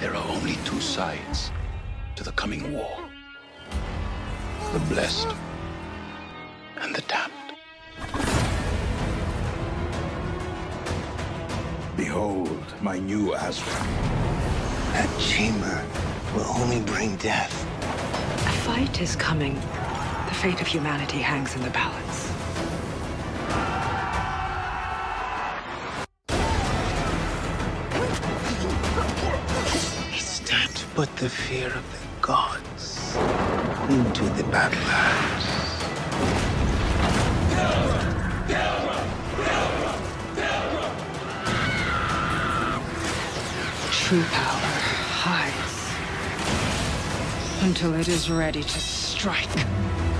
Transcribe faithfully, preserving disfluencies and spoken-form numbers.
There are only two sides to the coming war. The blessed and the damned. Behold my new Azra. That chamber will only bring death. A fight is coming. The fate of humanity hangs in the balance. It's time to put the fear of the gods into the Badlands. True power hides until it is ready to strike.